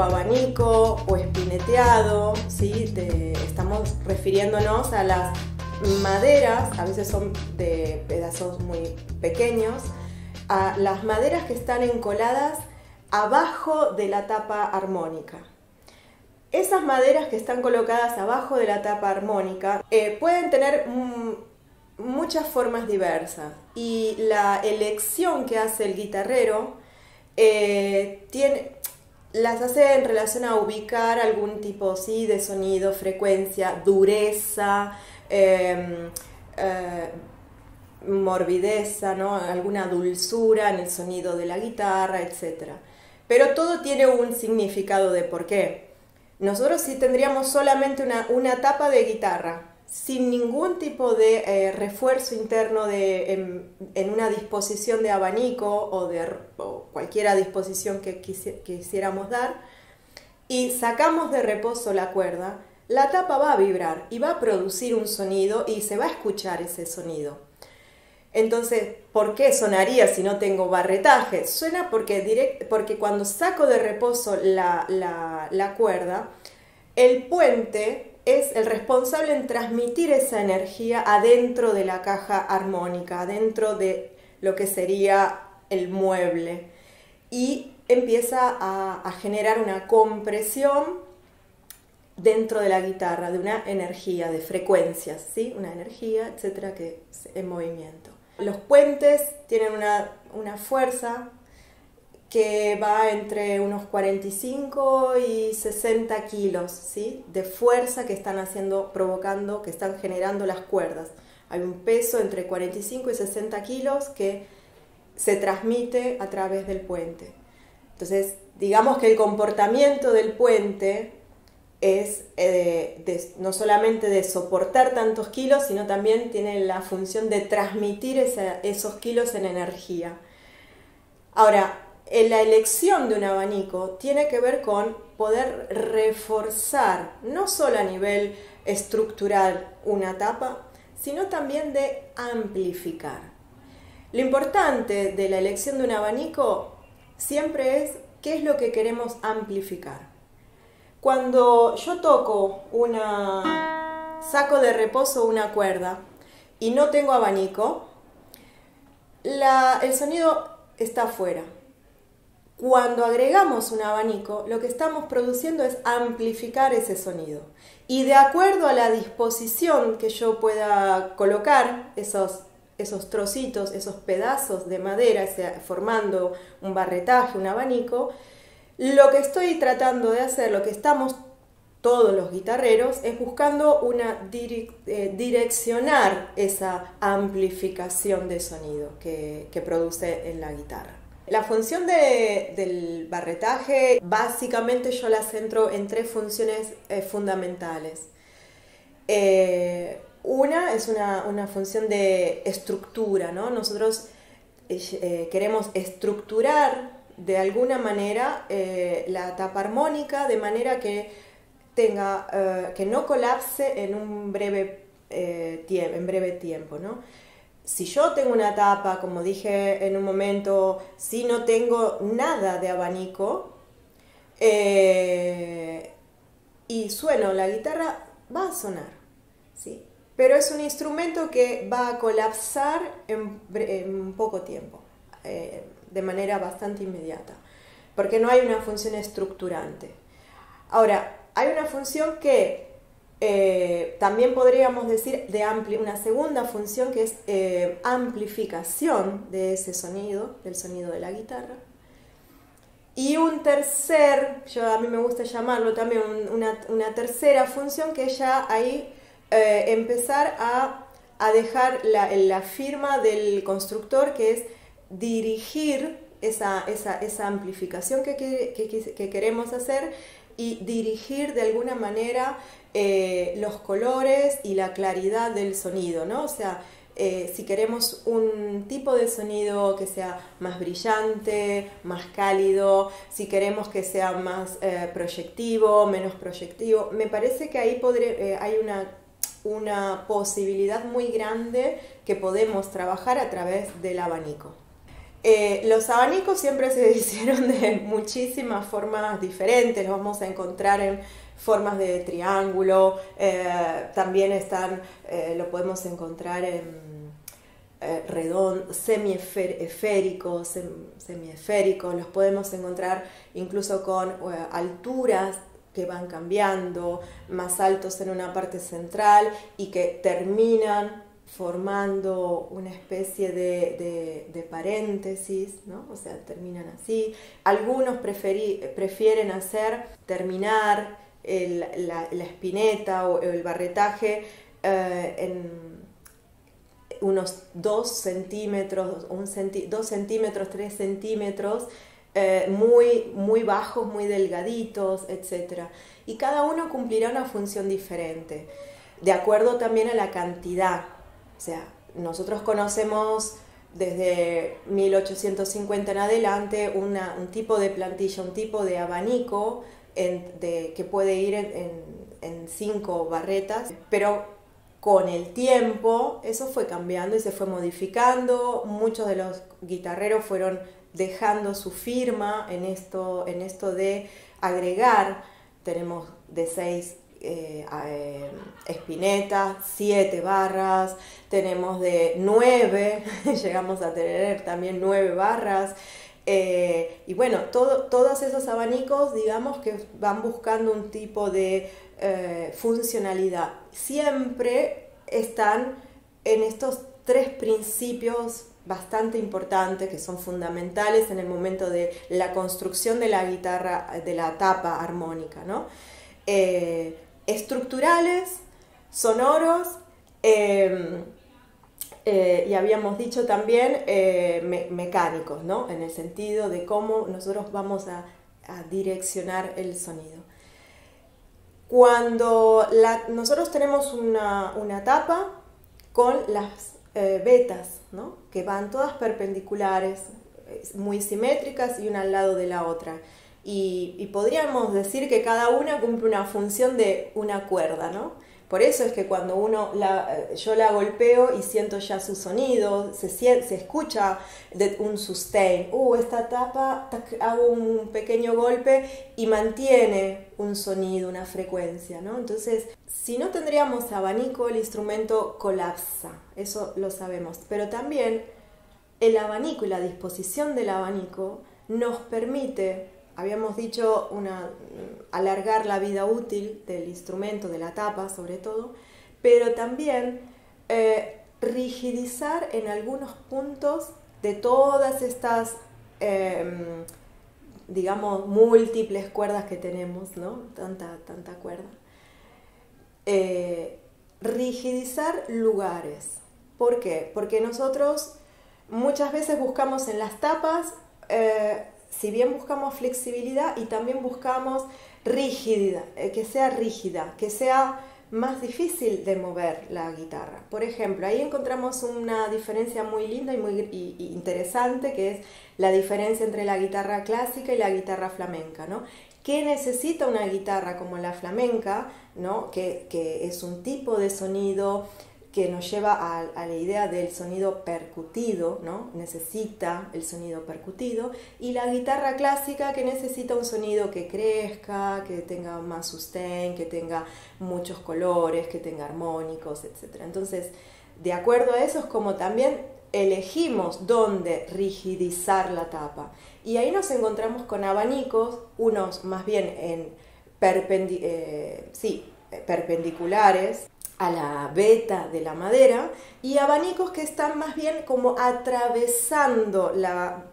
o abanico o espineteado, ¿sí? Estamos refiriéndonos a las maderas, a veces son de pedazos muy pequeños, a las maderas que están encoladas abajo de la tapa armónica. Esas maderas que están colocadas abajo de la tapa armónica pueden tener muchas formas diversas, y la elección que hace el guitarrero las hace en relación a ubicar algún tipo, sí, de sonido, frecuencia, dureza, morbideza, ¿no? Alguna dulzura en el sonido de la guitarra, etc. Pero todo tiene un significado de por qué. Nosotros si tendríamos solamente una tapa de guitarra, sin ningún tipo de refuerzo interno en una disposición de abanico o cualquier disposición que quisiéramos dar, y sacamos de reposo la cuerda, la tapa va a vibrar y va a producir un sonido y se va a escuchar ese sonido. Entonces, ¿por qué sonaría si no tengo barretaje? Suena porque cuando saco de reposo la cuerda, el puente es el responsable en transmitir esa energía adentro de la caja armónica, adentro de lo que sería el mueble, y empieza a generar una compresión dentro de la guitarra de una energía, de frecuencias, ¿sí? Una energía, etcétera, que es en movimiento. Los puentes tienen una fuerza que va entre unos 45 y 60 kilos, ¿sí? De fuerza que están provocando, que están generando las cuerdas. Hay un peso entre 45 y 60 kilos que se transmite a través del puente. Entonces, digamos que el comportamiento del puente es no solamente de soportar tantos kilos, sino también tiene la función de transmitir esos kilos en energía. Ahora, la elección de un abanico tiene que ver con poder reforzar, no solo a nivel estructural una tapa, sino también de amplificar. Lo importante de la elección de un abanico siempre es qué es lo que queremos amplificar. Cuando yo saco de reposo una cuerda y no tengo abanico, el sonido está afuera. Cuando agregamos un abanico, lo que estamos produciendo es amplificar ese sonido. Y de acuerdo a la disposición que yo pueda colocar esos trocitos, esos pedazos de madera, formando un barretaje, un abanico, lo que estoy tratando de hacer, lo que estamos todos los guitarreros, es buscando direccionar esa amplificación de sonido que produce en la guitarra. La función del barretaje, básicamente yo la centro en tres funciones fundamentales. Una es una función de estructura, ¿no? Nosotros queremos estructurar de alguna manera la tapa armónica de manera que no colapse en breve tiempo, ¿no? Si yo tengo una tapa, como dije en un momento, si no tengo nada de abanico y sueno la guitarra, va a sonar, ¿sí? Pero es un instrumento que va a colapsar en poco tiempo, de manera bastante inmediata, porque no hay una función estructurante. Ahora, hay una función que también podríamos decir una segunda función, que es amplificación de ese sonido, del sonido de la guitarra. Y a mí me gusta llamarlo también una tercera función, que es ya ahí empezar a dejar la firma del constructor, que es dirigir esa amplificación que queremos hacer, y dirigir de alguna manera los colores y la claridad del sonido, ¿no? O sea, si queremos un tipo de sonido que sea más brillante, más cálido, si queremos que sea más proyectivo, menos proyectivo, me parece que ahí hay una posibilidad muy grande que podemos trabajar a través del abanico. Los abanicos siempre se hicieron de muchísimas formas diferentes, los vamos a encontrar en formas de triángulo, también lo podemos encontrar en semiesféricos, los podemos encontrar incluso con alturas que van cambiando, más altos en una parte central y que terminan formando una especie de paréntesis, ¿no? O sea, terminan así. Algunos prefieren terminar la espineta o el barretaje en unos 2 centímetros, 2 centímetros, 3 centímetros, muy bajos, muy delgaditos, etc. Y cada uno cumplirá una función diferente, de acuerdo también a la cantidad. O sea, nosotros conocemos desde 1850 en adelante un tipo de plantilla, un tipo de abanico que puede ir en 5 barretas, pero con el tiempo eso fue cambiando y se fue modificando. Muchos de los guitarreros fueron dejando su firma en esto de agregar. Tenemos de 6 espinetas, 7 barras, tenemos de 9, llegamos a tener también 9 barras. Y bueno, todos esos abanicos, digamos que van buscando un tipo de funcionalidad. Siempre están en estos 3 principios bastante importantes que son fundamentales en el momento de la construcción de la guitarra, de la tapa armónica, ¿no? Estructurales, sonoros, y habíamos dicho también mecánicos, ¿no? En el sentido de cómo nosotros vamos a direccionar el sonido. Cuando nosotros tenemos una tapa con las vetas, ¿no? Que van todas perpendiculares, muy simétricas y una al lado de la otra. Y podríamos decir que cada una cumple una función de una cuerda, ¿no? Por eso es que cuando yo la golpeo y siento ya su sonido, se escucha un sustain. Esta tapa, hago un pequeño golpe y mantiene un sonido, una frecuencia, ¿no? Entonces, si no tendríamos abanico, el instrumento colapsa, eso lo sabemos. Pero también el abanico y la disposición del abanico nos permite, habíamos dicho, alargar la vida útil del instrumento, de la tapa sobre todo, pero también rigidizar en algunos puntos de todas estas, digamos, múltiples cuerdas que tenemos, ¿no? Tanta cuerda. Rigidizar lugares. ¿Por qué? Porque nosotros muchas veces buscamos en las tapas, si bien buscamos flexibilidad y también buscamos rigidez, que sea rígida, que sea más difícil de mover la guitarra. Por ejemplo, ahí encontramos una diferencia muy linda y muy interesante, que es la diferencia entre la guitarra clásica y la guitarra flamenca, ¿no? ¿Qué necesita una guitarra como la flamenca, ¿no? que es un tipo de sonido que nos lleva a la idea del sonido percutido, ¿no? Necesita el sonido percutido, y la guitarra clásica, que necesita un sonido que crezca, que tenga más sustain, que tenga muchos colores, que tenga armónicos, etc. Entonces, de acuerdo a eso es como también elegimos dónde rigidizar la tapa. Y ahí nos encontramos con abanicos, unos más bien perpendiculares a la veta de la madera, y abanicos que están más bien como atravesando la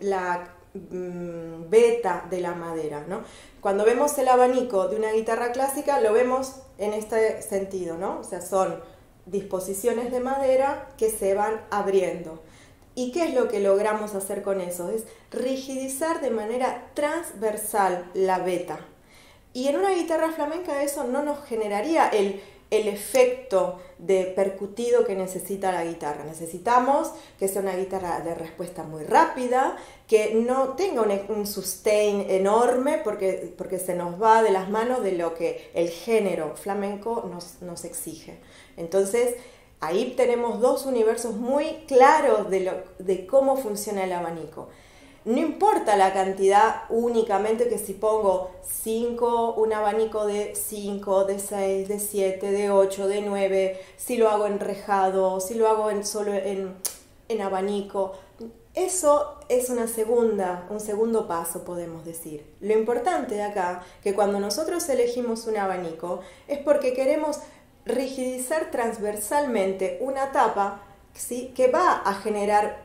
veta de la madera, ¿no? Cuando vemos el abanico de una guitarra clásica lo vemos en este sentido, ¿no? O sea, son disposiciones de madera que se van abriendo. ¿Y qué es lo que logramos hacer con eso? Es rigidizar de manera transversal la veta. Y en una guitarra flamenca eso no nos generaría el efecto de percutido que necesita la guitarra. Necesitamos que sea una guitarra de respuesta muy rápida, que no tenga un sustain enorme porque se nos va de las manos de lo que el género flamenco nos exige. Entonces, ahí tenemos dos universos muy claros de cómo funciona el abanico. No importa la cantidad, únicamente que si pongo 5, un abanico de 5, de 6, de 7, de 8, de 9, si lo hago enrejado, si lo hago solo en abanico. Eso es un segundo paso, podemos decir. Lo importante acá, que cuando nosotros elegimos un abanico, es porque queremos rigidizar transversalmente una tapa, ¿sí?, que va a generar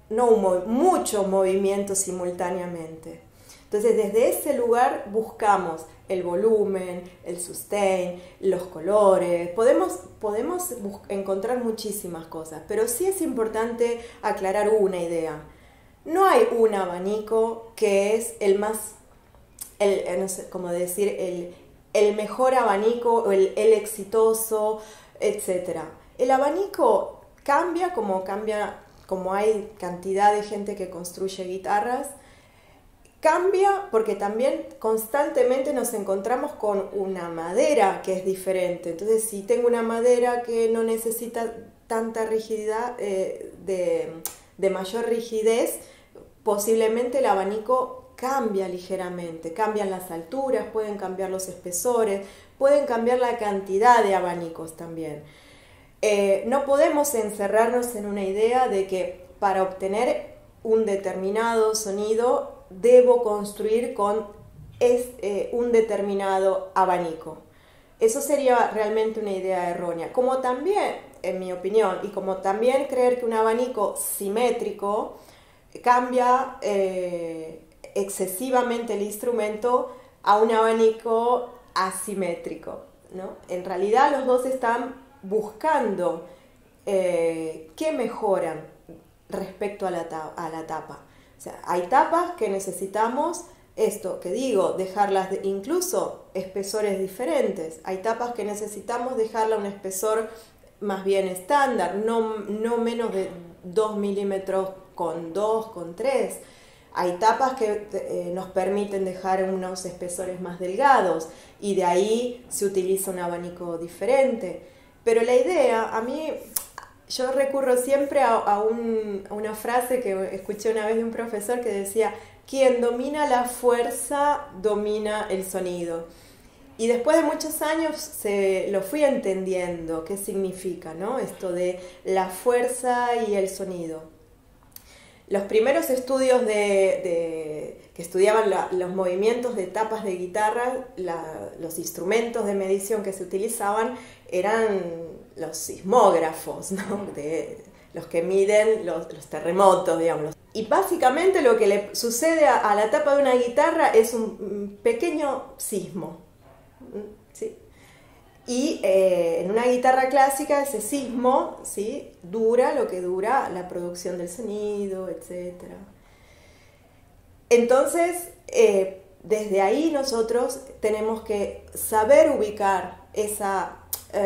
mucho movimiento simultáneamente. Entonces, desde ese lugar buscamos el volumen, el sustain, los colores. Podemos encontrar muchísimas cosas, pero sí es importante aclarar una idea. No hay un abanico que es el más, no sé cómo decir, el mejor abanico o el exitoso, etc. El abanico cambia como hay cantidad de gente que construye guitarras. Cambia porque también constantemente nos encontramos con una madera que es diferente. Entonces, si tengo una madera que no necesita tanta rigidez, de mayor rigidez, posiblemente el abanico cambia ligeramente. Cambian las alturas, pueden cambiar los espesores, pueden cambiar la cantidad de abanicos también. No podemos encerrarnos en una idea de que para obtener un determinado sonido debo construir con un determinado abanico. Eso sería realmente una idea errónea. Como también, en mi opinión, y como también creer que un abanico simétrico cambia excesivamente el instrumento a un abanico asimétrico, ¿no? En realidad los dos están buscando qué mejoran respecto a la tapa. O sea, hay tapas que necesitamos esto, que digo, dejarlas incluso espesores diferentes. Hay tapas que necesitamos dejarla un espesor más bien estándar, no menos de 2 milímetros con 2, con 3. Hay tapas que nos permiten dejar unos espesores más delgados y de ahí se utiliza un abanico diferente. Pero la idea, yo recurro siempre a una frase que escuché una vez de un profesor que decía: quien domina la fuerza domina el sonido. Y después de muchos años lo fui entendiendo qué significa, ¿no?, esto de la fuerza y el sonido. Los primeros estudios que estudiaban los movimientos de tapas de guitarra, los instrumentos de medición que se utilizaban eran los sismógrafos, ¿no?, los que miden los terremotos, digamos. Y básicamente lo que le sucede a la tapa de una guitarra es un pequeño sismo, ¿sí? Y en una guitarra clásica ese sismo, ¿sí?, dura lo que dura la producción del sonido, etc. Entonces, desde ahí nosotros tenemos que saber ubicar esa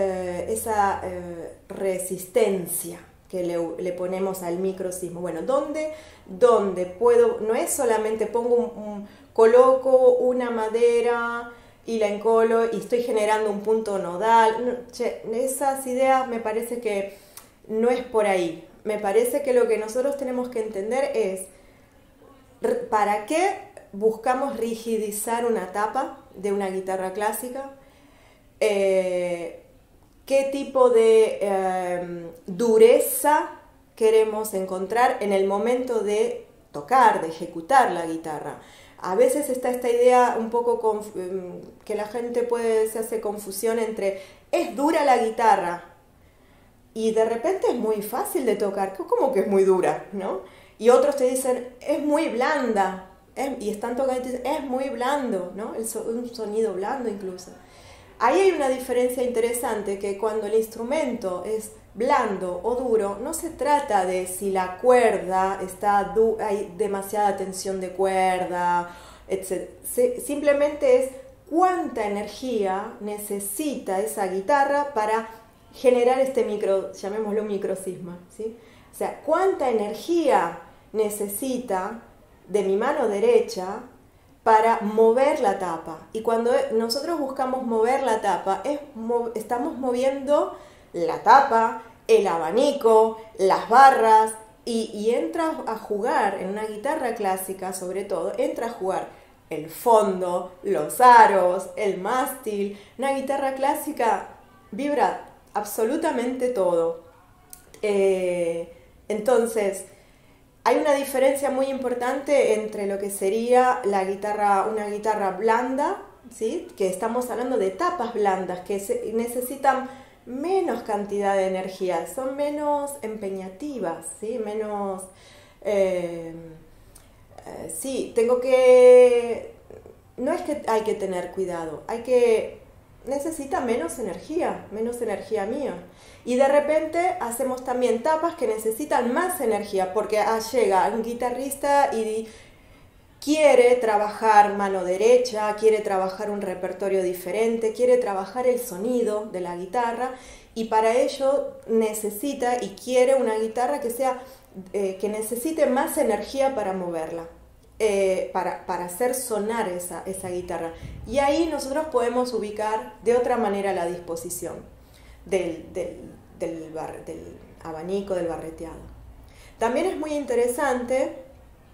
resistencia que le ponemos al microsismo. Bueno, ¿dónde puedo? No es solamente coloco una madera y la encolo y estoy generando un punto nodal. Esas ideas me parece que no es por ahí. Me parece que lo que nosotros tenemos que entender es ¿para qué buscamos rigidizar una tapa de una guitarra clásica? ¿Qué tipo de dureza queremos encontrar en el momento de tocar, de ejecutar la guitarra? A veces está esta idea un poco que la gente se hace confusión entre es dura la guitarra y de repente es muy fácil de tocar. ¿Cómo que es muy dura, no? Y otros te dicen es muy blanda y están tocando y te dicen es muy blando, ¿no? Un sonido blando incluso. Ahí hay una diferencia interesante, que cuando el instrumento es blando o duro, no se trata de si la cuerda hay demasiada tensión de cuerda, etc. Simplemente es cuánta energía necesita esa guitarra para generar llamémoslo microsisma, ¿sí? O sea, cuánta energía necesita de mi mano derecha para mover la tapa. Y cuando nosotros buscamos mover la tapa, estamos moviendo la tapa, el abanico, las barras, y entra a jugar, en una guitarra clásica sobre todo, entra a jugar el fondo, los aros, el mástil. Una guitarra clásica vibra absolutamente todo. Entonces, hay una diferencia muy importante entre lo que sería una guitarra blanda, ¿sí? Que estamos hablando de tapas blandas que necesitan menos cantidad de energía, son menos empeñativas, ¿sí? Menos... sí, no es que hay que tener cuidado, necesita menos energía mía. Y de repente hacemos también tapas que necesitan más energía, porque llega un guitarrista y quiere trabajar mano derecha, quiere trabajar un repertorio diferente, quiere trabajar el sonido de la guitarra, y para ello necesita y quiere una guitarra que necesite más energía para moverla. Para hacer sonar esa guitarra. Y ahí nosotros podemos ubicar de otra manera la disposición del abanico, del barreteado. También es muy interesante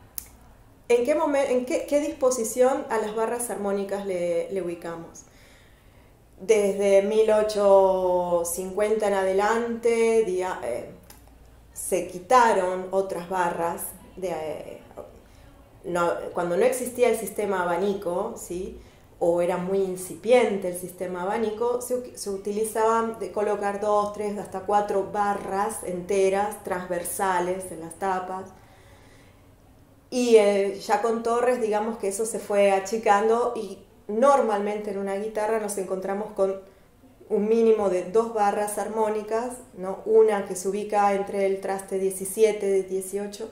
en qué disposición a las barras armónicas le ubicamos. Desde 1850 en adelante se quitaron otras barras cuando no existía el sistema abanico, ¿sí? O era muy incipiente el sistema abanico, se utilizaban de colocar 2, 3, hasta 4 barras enteras, transversales en las tapas. Y ya con Torres, digamos que eso se fue achicando, y normalmente en una guitarra nos encontramos con un mínimo de 2 barras armónicas, ¿no? Una que se ubica entre el traste 17 y 18,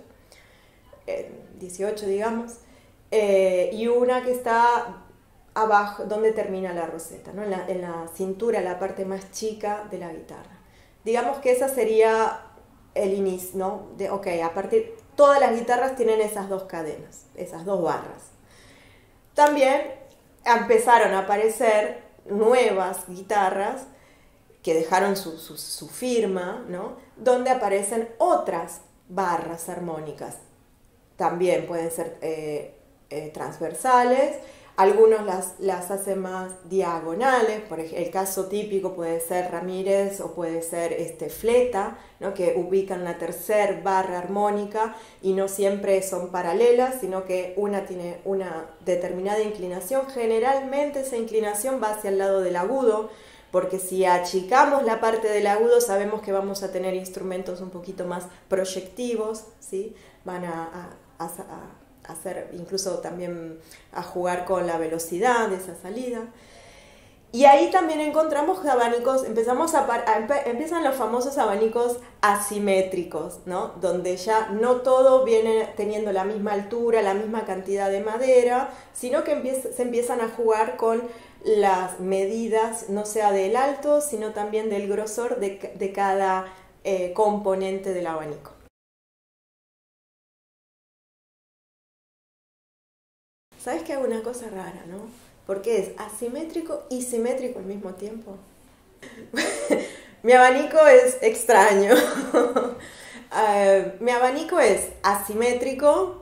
digamos, y una que está abajo, donde termina la roseta, ¿no? En la cintura, la parte más chica de la guitarra. Digamos que esa sería el inicio, ¿no? Todas las guitarras tienen esas 2 cadenas, esas 2 barras. También empezaron a aparecer nuevas guitarras que dejaron su firma, ¿no? Donde aparecen otras barras armónicas. También pueden ser transversales, algunos las hacen más diagonales. Por ejemplo, el caso típico puede ser Ramírez o puede ser Fleta, ¿no? Que ubican una tercera barra armónica y no siempre son paralelas, sino que una tiene una determinada inclinación. Generalmente esa inclinación va hacia el lado del agudo, porque si achicamos la parte del agudo sabemos que vamos a tener instrumentos un poquito más proyectivos, ¿sí? Van a hacer, incluso también a jugar con la velocidad de esa salida. Y ahí también encontramos abanicos, empiezan los famosos abanicos asimétricos, ¿no? Donde ya no todo viene teniendo la misma altura, la misma cantidad de madera, sino que se empiezan a jugar con las medidas, no sea del alto, sino también del grosor de cada componente del abanico. ¿Sabes que hago una cosa rara, no? Porque es asimétrico y simétrico al mismo tiempo. Mi abanico es extraño. Mi abanico es asimétrico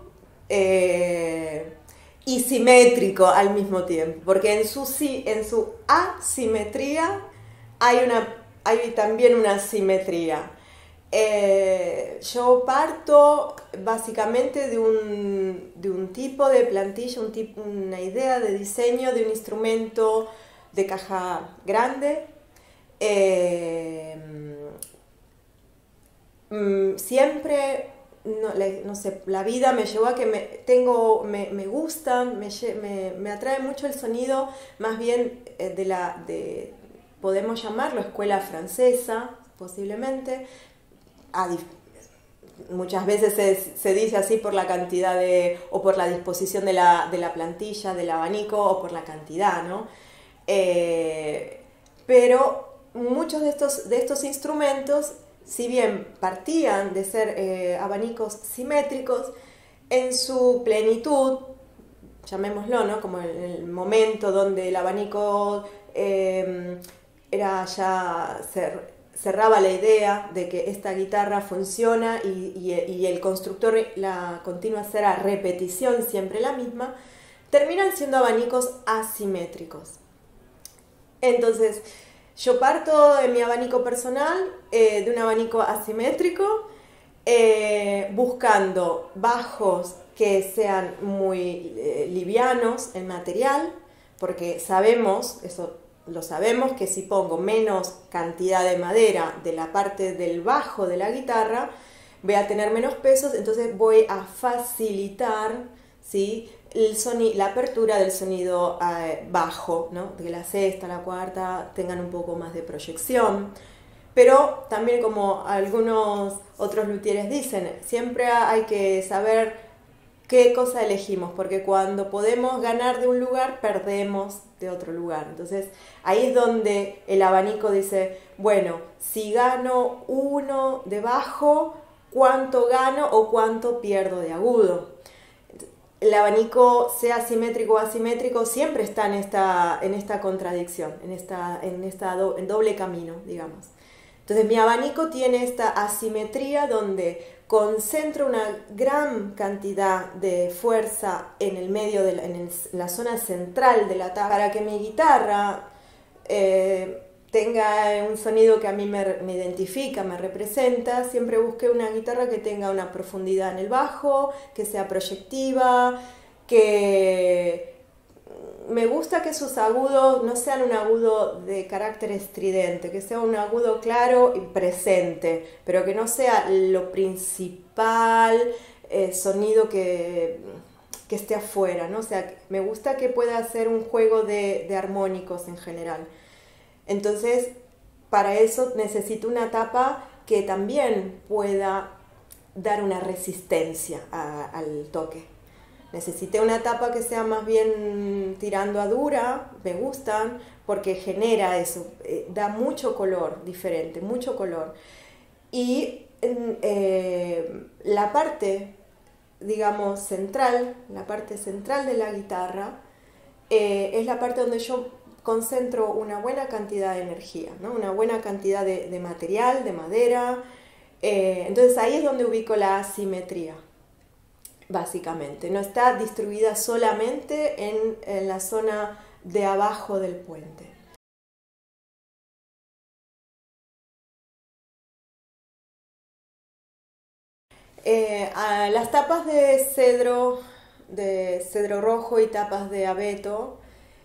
y simétrico al mismo tiempo. Porque en su asimetría hay también una simetría. Yo parto básicamente de un tipo de plantilla, una idea de diseño de un instrumento de caja grande. Siempre, no sé, la vida me llevó a que me gustan, me atrae mucho el sonido, más bien podemos llamarlo escuela francesa, posiblemente. Muchas veces se dice así por la cantidad o por la disposición de la plantilla, del abanico, o por la cantidad, ¿no? Pero muchos de estos instrumentos, si bien partían de ser abanicos simétricos, en su plenitud, llamémoslo, ¿no? Como en el momento donde el abanico era ya cerraba la idea de que esta guitarra funciona y el constructor la continúa a hacer a repetición siempre la misma, terminan siendo abanicos asimétricos. Entonces, yo parto en mi abanico personal de un abanico asimétrico, buscando bajos que sean muy livianos en material, porque sabemos, eso lo sabemos, que si pongo menos cantidad de madera de la parte del bajo de la guitarra, voy a tener menos pesos, entonces voy a facilitar, ¿sí?, la apertura del sonido bajo, ¿no?, que la sexta, la cuarta tengan un poco más de proyección. Pero también, como algunos otros luthieres dicen, siempre hay que saber qué cosa elegimos, porque cuando podemos ganar de un lugar, perdemos de otro lugar. Entonces, ahí es donde el abanico dice, bueno, si gano uno de bajo, ¿cuánto gano o cuánto pierdo de agudo? El abanico, sea simétrico o asimétrico, siempre está en esta contradicción, en doble camino, digamos. Entonces mi abanico tiene esta asimetría donde concentro una gran cantidad de fuerza en el medio, en la zona central de la tapa, para que mi guitarra tenga un sonido que a mí me identifica, me representa. Siempre busqué una guitarra que tenga una profundidad en el bajo, que sea proyectiva, que me gusta que sus agudos no sean un agudo de carácter estridente, que sea un agudo claro y presente, pero que no sea lo principal sonido que esté afuera, ¿no? O sea, me gusta que pueda hacer un juego de armónicos en general. Entonces, para eso necesito una tapa que también pueda dar una resistencia al toque. Necesité una tapa que sea más bien tirando a dura, me gustan, porque genera eso, da mucho color diferente, mucho color. Y la parte, digamos, central, la parte central de la guitarra, es la parte donde yo concentro una buena cantidad de energía, ¿no? Una buena cantidad de material, de madera. Entonces ahí es donde ubico la asimetría, básicamente. No está distribuida solamente en la zona de abajo del puente. A las tapas de cedro rojo y tapas de abeto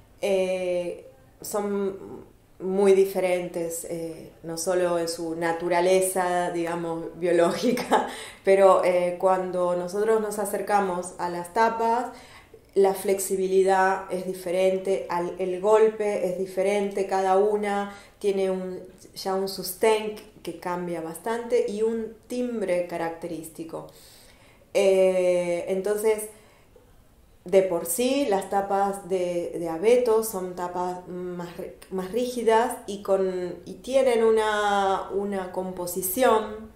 son muy diferentes, no solo en su naturaleza, digamos, biológica, pero cuando nosotros nos acercamos a las tapas, la flexibilidad es diferente, el golpe es diferente, cada una tiene ya un sustain que cambia bastante y un timbre característico. Entonces, de por sí, las tapas de abeto son tapas más rígidas y tienen una composición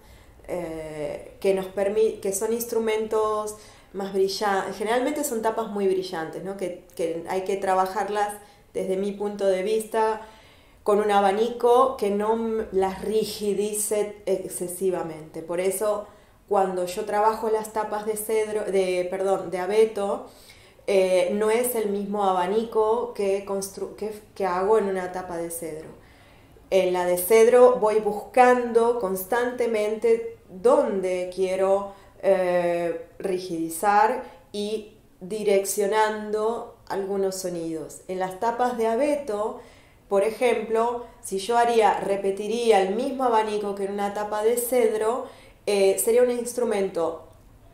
que son instrumentos más brillantes. Generalmente son tapas muy brillantes, ¿no? que hay que trabajarlas, desde mi punto de vista, con un abanico que no las rigidice excesivamente. Por eso, cuando yo trabajo las tapas de abeto, no es el mismo abanico que hago en una tapa de cedro. En la de cedro voy buscando constantemente dónde quiero rigidizar y direccionando algunos sonidos. En las tapas de abeto, por ejemplo, si yo repetiría el mismo abanico que en una tapa de cedro, sería un instrumento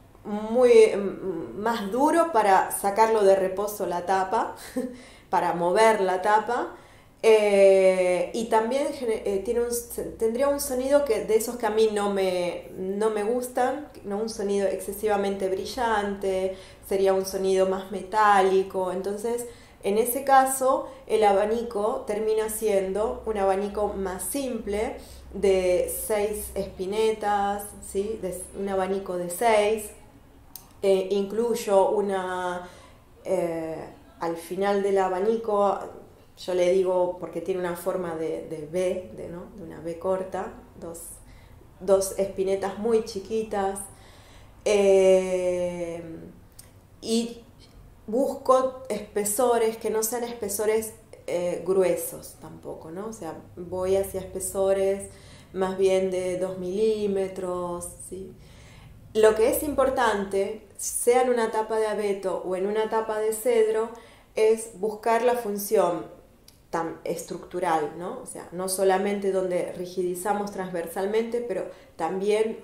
más duro para sacarlo de reposo la tapa, para mover la tapa, y también tendría un sonido de esos que a mí no me gustan, no un sonido excesivamente brillante, sería un sonido más metálico. Entonces, en ese caso, el abanico termina siendo un abanico más simple, de 6 espinetas, ¿sí? Un abanico de 6. Incluyo al final del abanico, yo le digo, porque tiene una forma de V, ¿no? De una V corta, dos espinetas muy chiquitas, y busco espesores que no sean espesores gruesos tampoco, ¿no? O sea, voy hacia espesores más bien de 2 milímetros, ¿sí? Lo que es importante, sea en una tapa de abeto o en una tapa de cedro, es buscar la función estructural, ¿no? O sea, no solamente donde rigidizamos transversalmente, pero también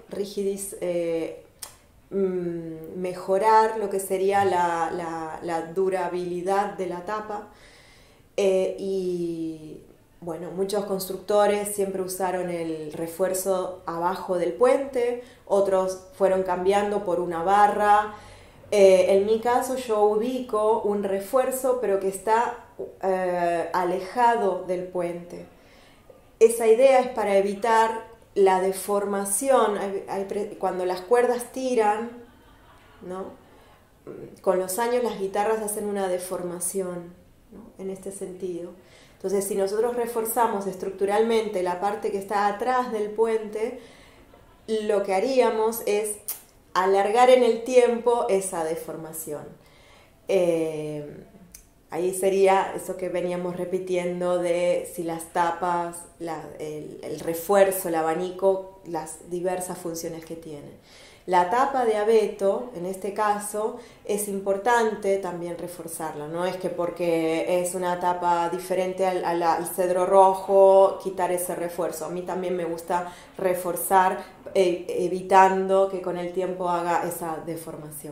mejorar lo que sería la durabilidad de la tapa. Y bueno, muchos constructores siempre usaron el refuerzo abajo del puente, otros fueron cambiando por una barra. En mi caso yo ubico un refuerzo pero que está alejado del puente. Esa idea es para evitar la deformación. Cuando las cuerdas tiran, ¿no? Con los años las guitarras hacen una deformación, ¿no? En este sentido. Entonces, si nosotros reforzamos estructuralmente la parte que está atrás del puente, lo que haríamos es alargar en el tiempo esa deformación. Ahí sería eso que veníamos repitiendo de si las tapas, el refuerzo, el abanico, las diversas funciones que tiene. La tapa de abeto, en este caso, es importante también reforzarla. No es que porque es una tapa diferente al cedro rojo, quitar ese refuerzo. A mí también me gusta reforzar, evitando que con el tiempo haga esa deformación.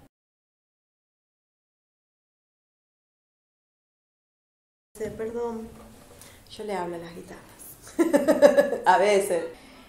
Perdón, yo le hablo a las guitarras. A veces.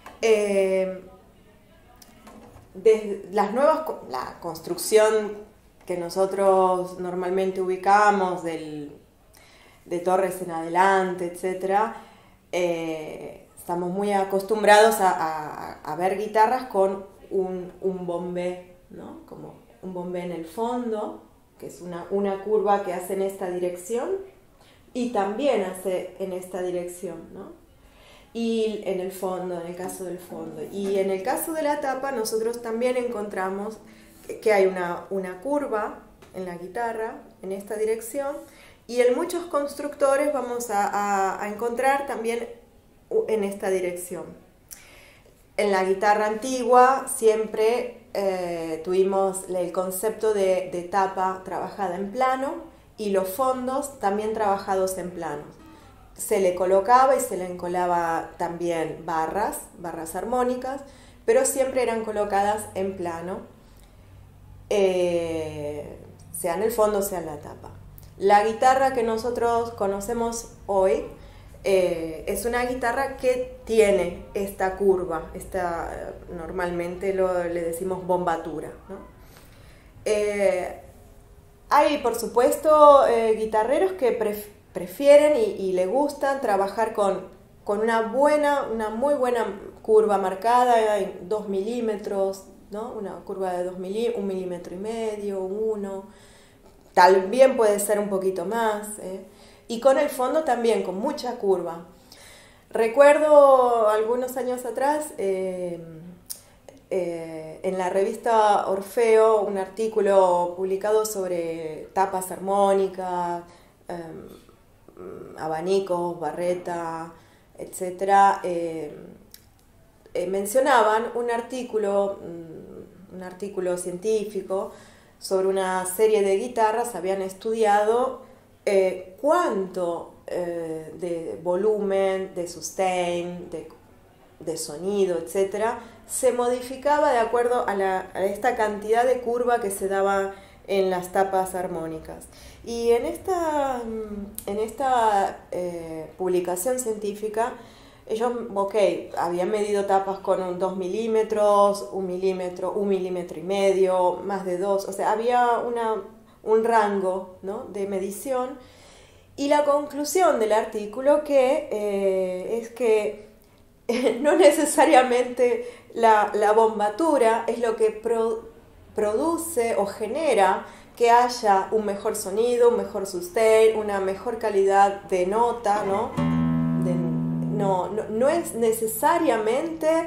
Desde la construcción que nosotros normalmente ubicamos de torres en adelante, etc., estamos muy acostumbrados a ver guitarras con un bombé, ¿no? Como un bombé en el fondo, que es una curva que hace en esta dirección y también hace en esta dirección, ¿no? Y en el fondo, en el caso del fondo. Y en el caso de la tapa, nosotros también encontramos que hay una curva en la guitarra, en esta dirección, y en muchos constructores vamos a encontrar también en esta dirección. En la guitarra antigua siempre tuvimos el concepto de tapa trabajada en plano y los fondos también trabajados en plano. Se le colocaba y se le encolaba también barras armónicas, pero siempre eran colocadas en plano, sea en el fondo, sea en la tapa. La guitarra que nosotros conocemos hoy es una guitarra que tiene esta curva, normalmente le decimos bombatura, ¿no? Hay, por supuesto, guitarreros que prefieren y le gustan trabajar con una muy buena curva marcada en 2 milímetros, ¿no? Una curva de 1,5 milímetros, 1, también puede ser un poquito más, y con el fondo también, con mucha curva. Recuerdo algunos años atrás, en la revista Orfeo, un artículo publicado sobre tapas armónicas, abanicos, barreta, etc. Mencionaban un artículo científico sobre una serie de guitarras. Habían estudiado cuánto de volumen, de sustain, de sonido, etc., se modificaba de acuerdo a esta cantidad de curva que se daba en las tapas armónicas. Y en esta publicación científica, ellos, habían medido tapas con 2 milímetros, 1 milímetro, 1,5 milímetros, más de 2, o sea, había un rango, ¿no?, de medición. Y la conclusión del artículo es que no necesariamente la bombatura es lo que produce o genera que haya un mejor sonido, un mejor sustain, una mejor calidad de nota, ¿no? No es necesariamente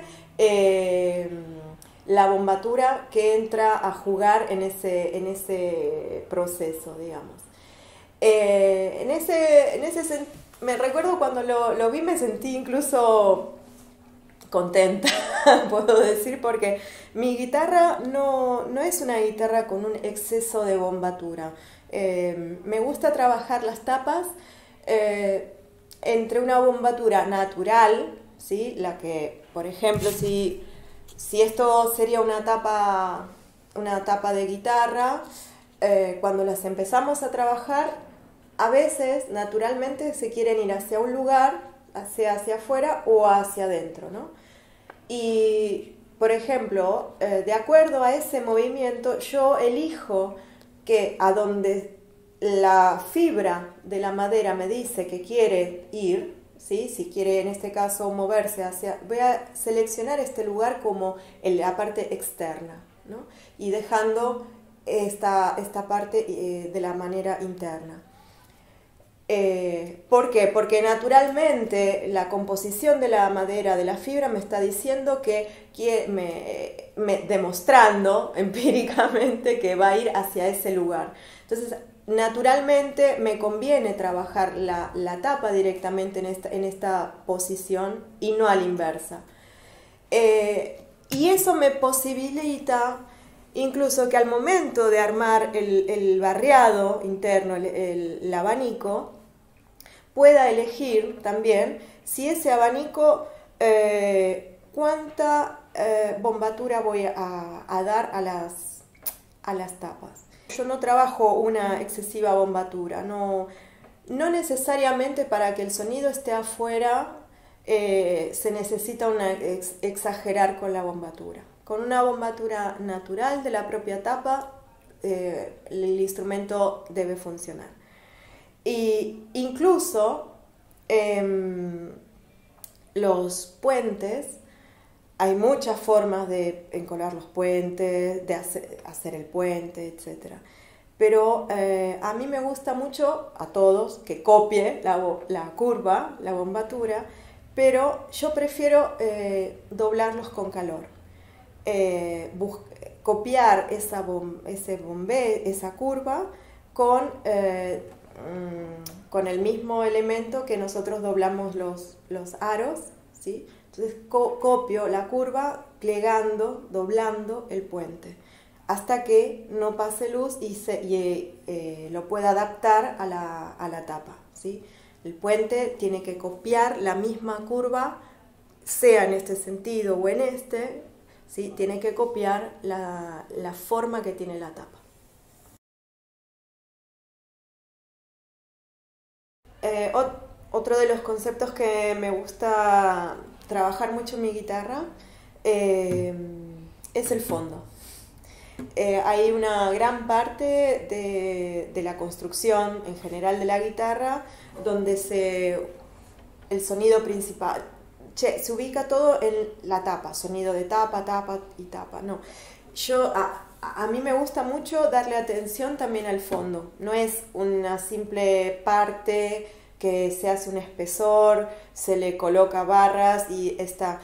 la bombatura que entra a jugar en ese proceso, digamos. Me recuerdo cuando lo vi, me sentí incluso contenta, puedo decir, porque mi guitarra no es una guitarra con un exceso de bombatura. Me gusta trabajar las tapas entre una bombatura natural, ¿sí? La que, por ejemplo, si esto sería una tapa de guitarra, cuando las empezamos a trabajar, a veces naturalmente se quieren ir hacia un lugar, hacia afuera o hacia adentro, ¿no? Y, por ejemplo, de acuerdo a ese movimiento, yo elijo que a donde la fibra de la madera me dice que quiere ir, ¿sí? Si quiere en este caso moverse voy a seleccionar este lugar como la parte externa, ¿no? Y dejando esta parte de la manera interna. ¿Por qué? Porque naturalmente la composición de la madera, de la fibra, me está diciendo demostrando empíricamente que va a ir hacia ese lugar. Entonces, naturalmente me conviene trabajar la tapa directamente en esta posición y no a la inversa. Y eso me posibilita incluso que al momento de armar el barreado interno, el abanico, pueda elegir también si ese abanico, cuánta bombatura voy a dar a las tapas. Yo no trabajo una excesiva bombatura, no necesariamente para que el sonido esté afuera se necesita exagerar con la bombatura. Con una bombatura natural de la propia tapa, el instrumento debe funcionar. Y incluso los puentes, hay muchas formas de encolar los puentes, de hacer el puente, etc. Pero a mí me gusta mucho, a todos, que copie la curva, la bombatura, pero yo prefiero doblarlos con calor. Copiar esa curva con el mismo elemento que nosotros doblamos los aros, ¿sí? Entonces copio la curva plegando, doblando el puente, hasta que no pase luz y lo pueda adaptar a la tapa, ¿sí? El puente tiene que copiar la misma curva, sea en este sentido o en este, ¿sí? Tiene que copiar la forma que tiene la tapa. Otro de los conceptos que me gusta trabajar mucho en mi guitarra es el fondo. Hay una gran parte de la construcción en general de la guitarra donde el sonido principal se ubica todo en la tapa, sonido de tapa, tapa y tapa. No, a mí me gusta mucho darle atención también al fondo. No es una simple parte que se hace un espesor, se le coloca barras y está.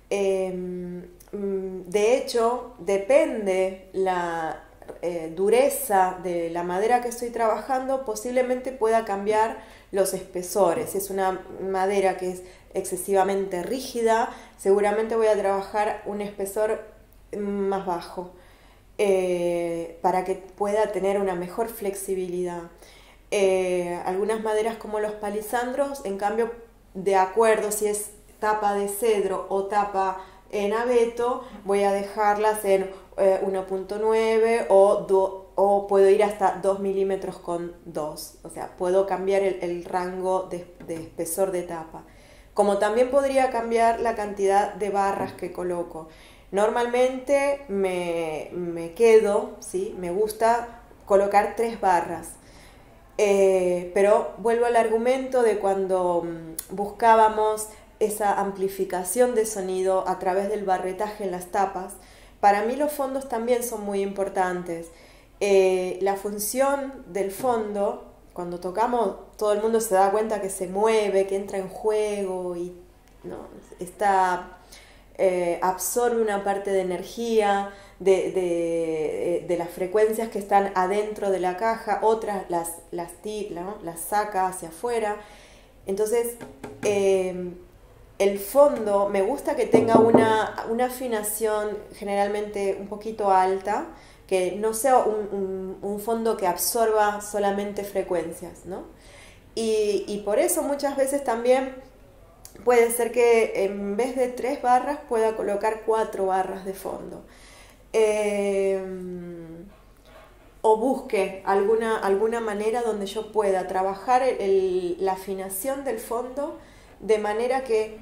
De hecho, depende la dureza de la madera que estoy trabajando, posiblemente pueda cambiar los espesores. Si es una madera que es excesivamente rígida, seguramente voy a trabajar un espesor más bajo para que pueda tener una mejor flexibilidad. Algunas maderas como los palisandros, en cambio, de acuerdo si es tapa de cedro o tapa en abeto, voy a dejarlas en 1.9 o puedo ir hasta 2 milímetros con 2, o sea, puedo cambiar el rango de espesor de tapa. Como también podría cambiar la cantidad de barras que coloco. Normalmente me quedo, ¿sí? Me gusta colocar 3 barras. Pero vuelvo al argumento de cuando buscábamos esa amplificación de sonido a través del barretaje en las tapas. Para mí los fondos también son muy importantes La función del fondo, cuando tocamos, todo el mundo se da cuenta que se mueve, que entra en juego y ¿no? Absorbe una parte de energía de las frecuencias que están adentro de la caja, otras ¿no? las saca hacia afuera. Entonces, el fondo me gusta que tenga una afinación generalmente un poquito alta, que no sea un fondo que absorba solamente frecuencias, ¿no? Y por eso muchas veces también puede ser que en vez de 3 barras pueda colocar 4 barras de fondo. O busque alguna manera donde yo pueda trabajar la afinación del fondo de manera que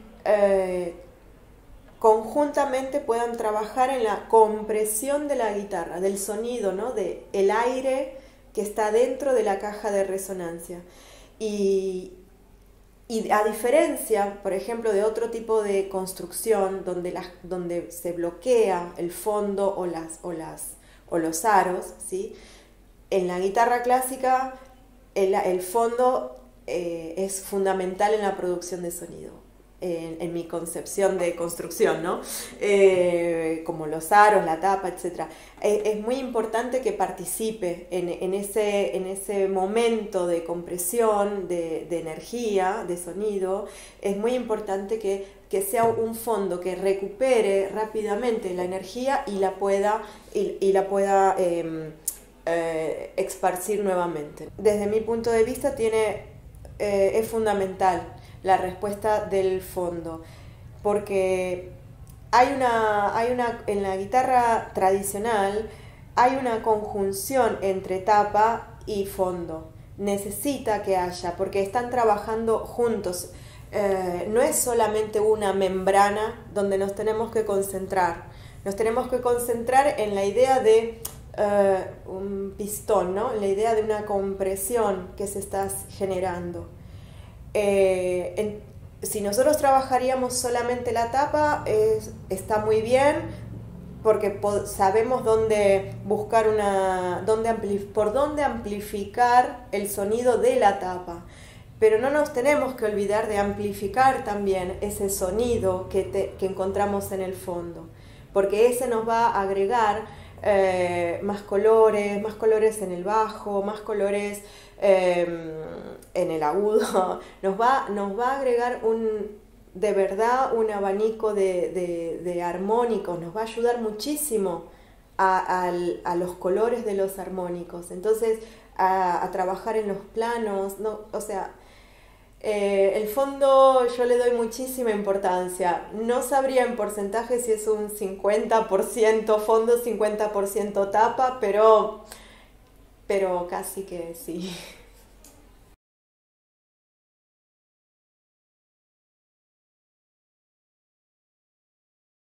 conjuntamente puedan trabajar en la compresión de la guitarra, del sonido, ¿no? De el aire que está dentro de la caja de resonancia. Y a diferencia, por ejemplo, de otro tipo de construcción donde se bloquea el fondo o los aros, ¿sí? En la guitarra clásica el fondo es fundamental en la producción de sonido. En mi concepción de construcción, ¿no? Como los aros, la tapa, etc. Es muy importante que participe en ese momento de compresión, de energía, de sonido. Es muy importante que sea un fondo que recupere rápidamente la energía y la pueda esparcir nuevamente. Desde mi punto de vista es fundamental la respuesta del fondo, porque en la guitarra tradicional hay una conjunción entre tapa y fondo. Necesita que haya, porque están trabajando juntos. No es solamente una membrana donde nos tenemos que concentrar. Nos tenemos que concentrar en la idea de un pistón, ¿no? La idea de una compresión que se está generando. Si nosotros trabajaríamos solamente la tapa, está muy bien, porque sabemos dónde buscar por dónde amplificar el sonido de la tapa. Pero no nos tenemos que olvidar de amplificar también ese sonido que encontramos en el fondo, porque ese nos va a agregar más colores en el bajo, más colores en el agudo. Nos va a agregar de verdad un abanico de armónicos, nos va a ayudar muchísimo a los colores de los armónicos. Entonces, a trabajar en los planos, ¿no? O sea, el fondo yo le doy muchísima importancia. No sabría en porcentaje si es un 50% fondo, 50% tapa, pero casi que sí.